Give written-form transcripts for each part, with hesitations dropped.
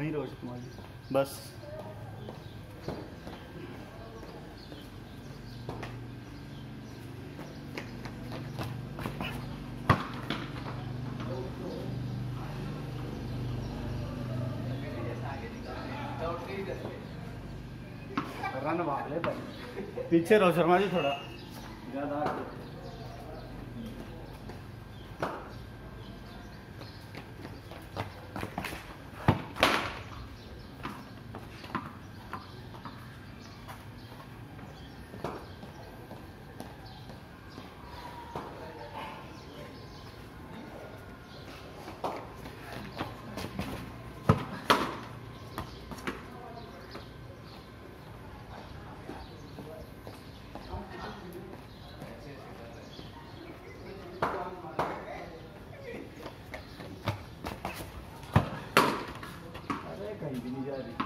नहीं रोज तुम्हारी बस। रन भाग ले पीछे रहो शर्मा जी थोड़ा ज़्यादा। कहीं भी नहीं जा रही।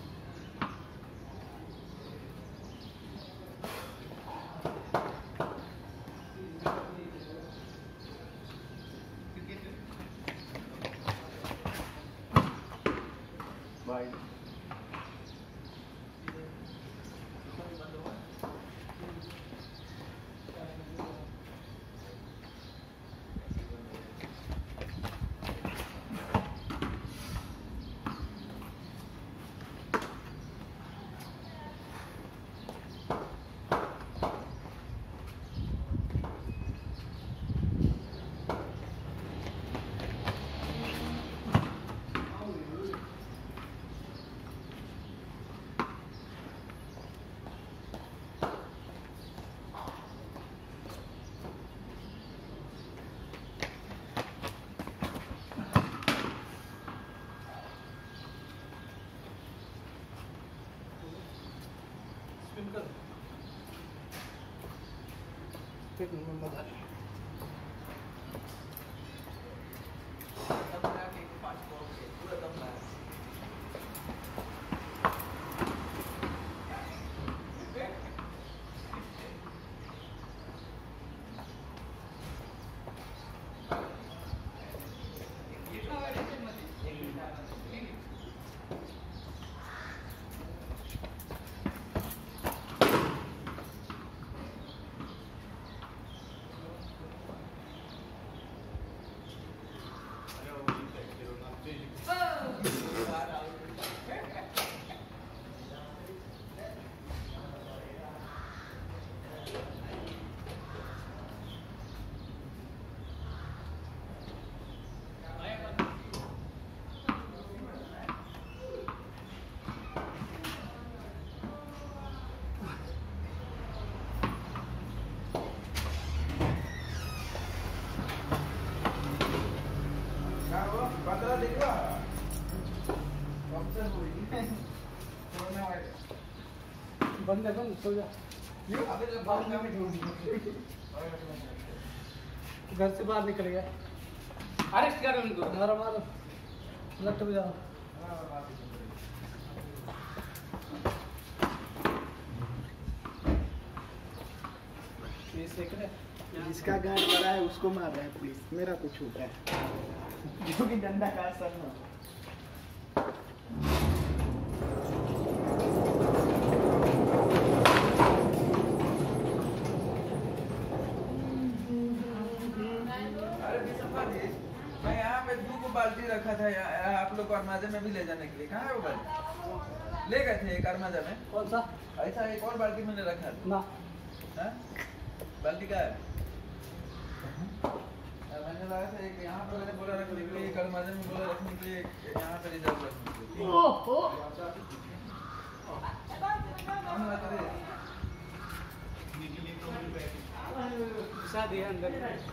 बाय। बंद है बंद सो जा। घर से बाहर निकल गया। अरेस्ट करो उनको। मारो मारो लट बजाओ। जिसका गार्ड बड़ा है उसको मार रहा है पुलिस, मेरा कुछ होता है जो कि डंडा का असर ना। मैं यहाँ पे 2 बाल्टी रखा था आप लोग को अरमाजा में भी ले जाने के लिए। कहाँ है वो बाल्टी? ले गए थे एक अरमाजा में। कौन सा? ऐसा एक और बाल्टी मैंने रखा था ना। बाल्टी का है मैंने लगा था एक यहाँ पर मैंने बोला रखने के लिए, एक अरमाजा में बोला रखने के लिए, यहाँ पर रिजर्व रखने के लिए। शादी है अंदर।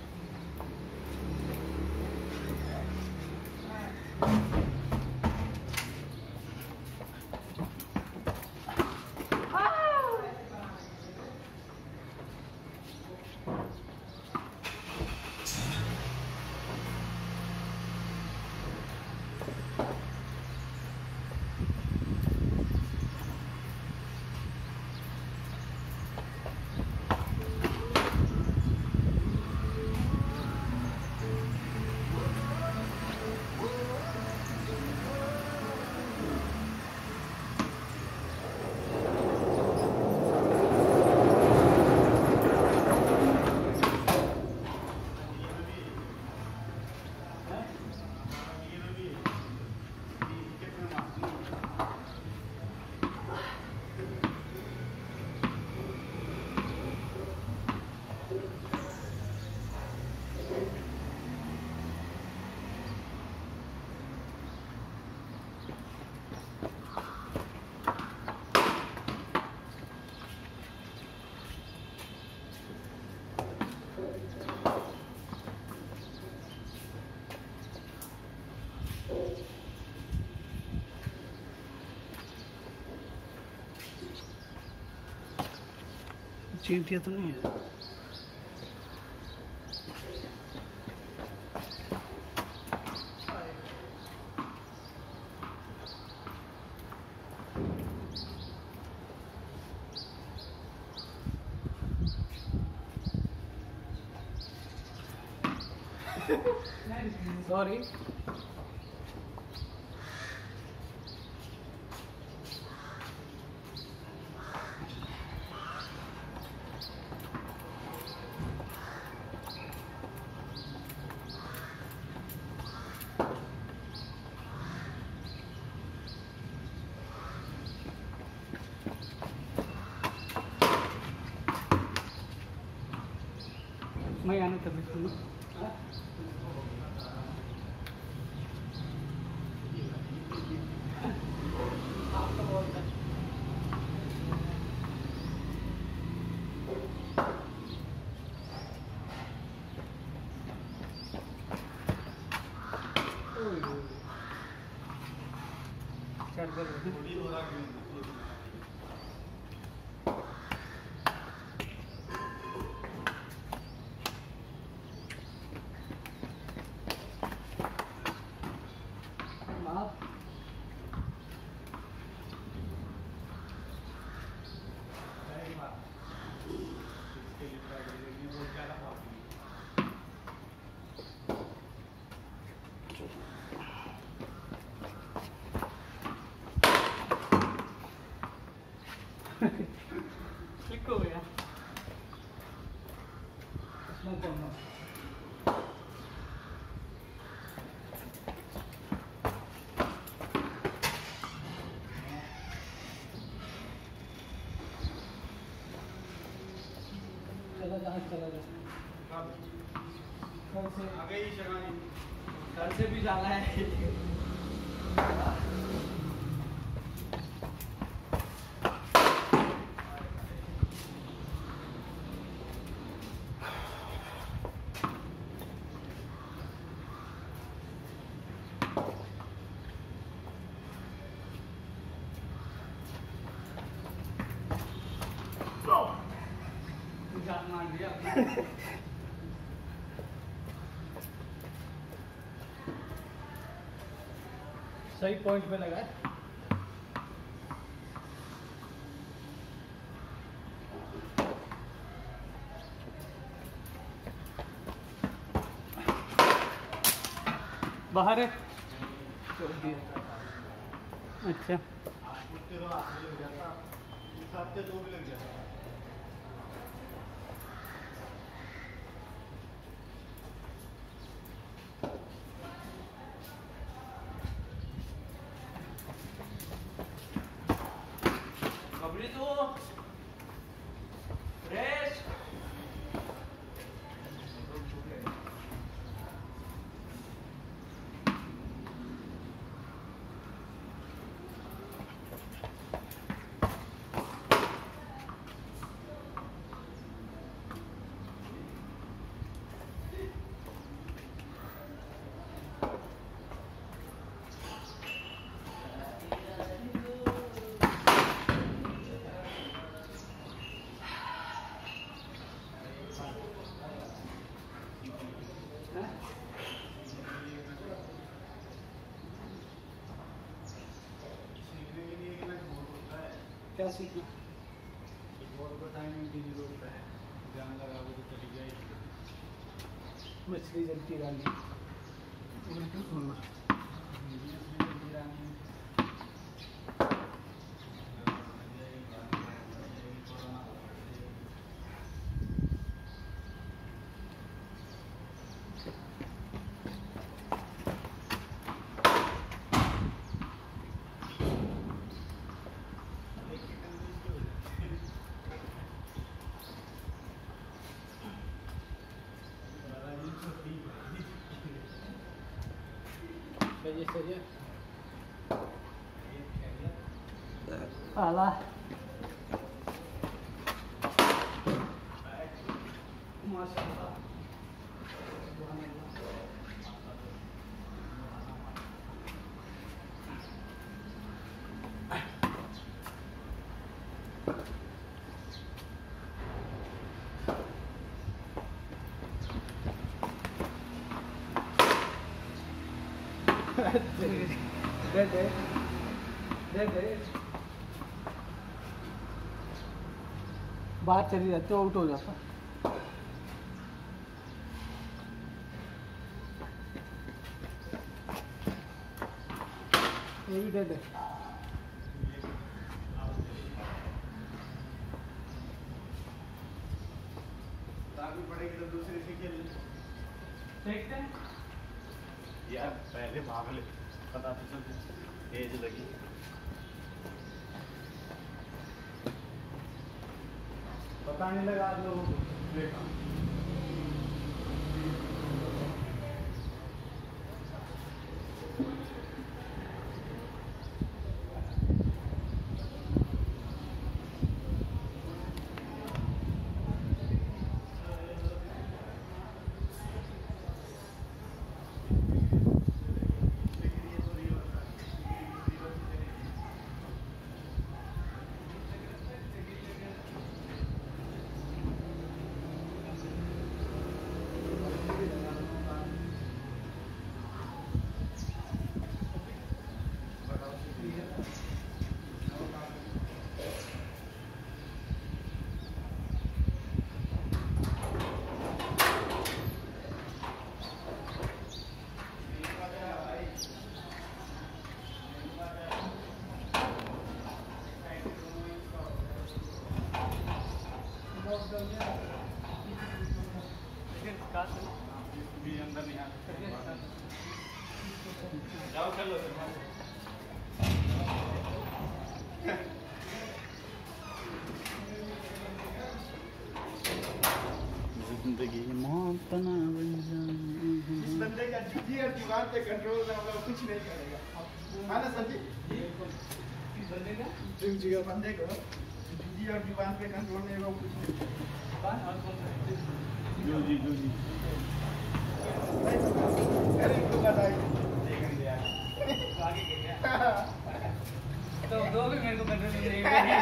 चींटियाँ तो नहीं है। सॉरी। मैं आने तभी सुनो। क्लिक हो गया। चला जा घर से भी जाना है। मार दिया। सही पॉइंट पे लगा। बाहर है। अच्छा क्या सीखना? मछली जलती रानी क्यों सुनना? सही है। आला माशाल्लाह। दे दे दे दे। बाहर चली जाती आउट हो जाता। ये भी दे दे। पड़ेगी तो दूसरे से खेल देखते हैं यार। पहले भाग ले, पता तो चल तेज लगी। पता नहीं लगा आप लोगों को। देखा अंदर नहीं जाओ कर लो। जिंदगी मौत ना बन जाए। इस बंदे का जिद्दी और दीवार पे कंट्रोल ना होगा कुछ नहीं करेगा। हाँ ना संजीव? बंदे का बंदे को जिद्दी और दीवार पे कंट्रोल नहीं होगा कुछ नहीं। जो जी अरे तो बताइए आगे क्या तो दो भी मेरे को कंट्रोल नहीं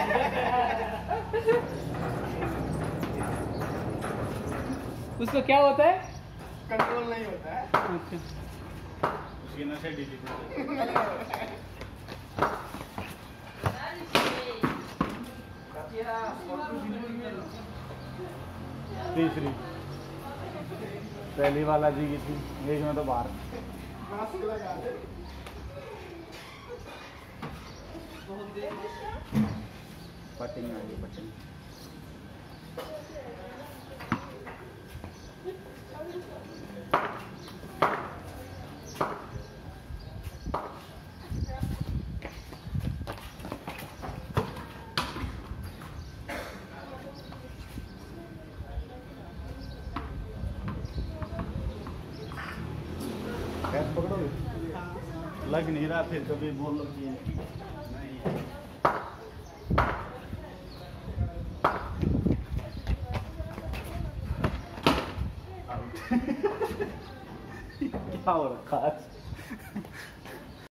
उसको क्या होता है? कंट्रोल नहीं होता है। अच्छा उसकी नशे डिलीट तीसरी पहली वाला जी की थी, एक में तो बाहर पटिंग आ गई पटिंग। कैसे पकड़ोगे? लग नहीं रहा, फिर कभी बोल लो कि नहीं। क्या हो रखा है?